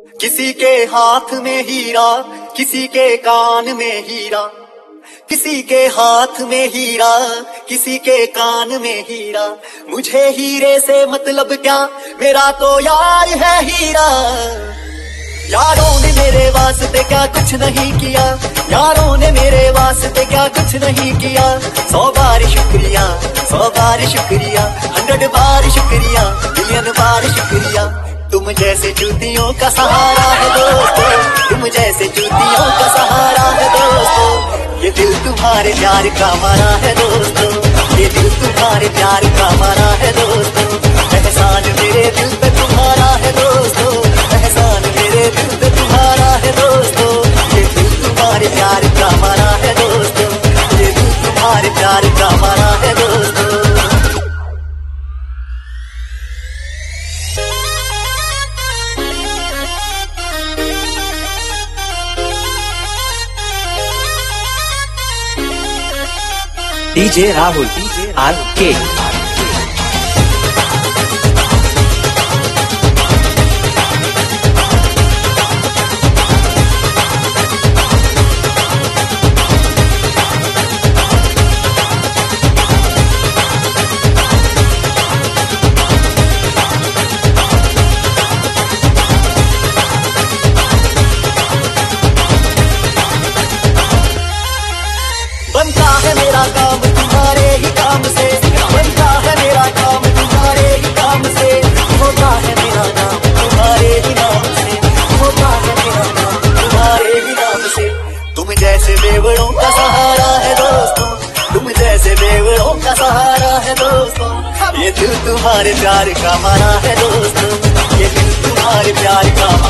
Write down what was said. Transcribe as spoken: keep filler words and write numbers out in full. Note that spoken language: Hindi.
किसी के हाथ में हीरा, किसी के कान में हीरा, किसी के हाथ में हीरा, किसी के कान में हीरा। मुझे हीरे से मतलब क्या, मेरा तो यार है हीरा। यारों ने मेरे वास्ते क्या कुछ नहीं किया, यारों ने मेरे वास्ते क्या कुछ नहीं किया। सौ बार शुक्रिया, सौ बार शुक्रिया, हंड्रेड बार शुक्रिया, मिलियन बार शुक्रिया। तुम जैसे जूतियों का सहारा है दोस्तों, तुम जैसे जूतियों का सहारा है दोस्तों। ये दिल तुम्हारे प्यार का मारा है दोस्तों, ये दिल तुम्हारे प्यार का मारा है दोस्तों। एहसान मेरे दिल पे तुम्हारा है दोस्तों, एहसान मेरे दिल पे तुम्हारा है दोस्तों। ये दिल तुम्हारे प्यार का मारा है दोस्तों, ये दिल तुम्हारे प्यार का मारा है दोस्तों। डीजे राहुल आर के बनता है मेरा काम तुम्हारे ही काम से, बनता है मेरा काम तुम्हारे ही काम से। होता है मेरा नाम तुम्हारे ही नाम से, होता है मेरा नाम तुम्हारे ही नाम से। तुम जैसे बेवड़ों का सहारा है दोस्तों, तुम जैसे बेवड़ों का सहारा है दोस्तों। ये दिल तुम्हारे प्यार का मारा है दोस्तों, ये दिल तुम्हारे प्यार का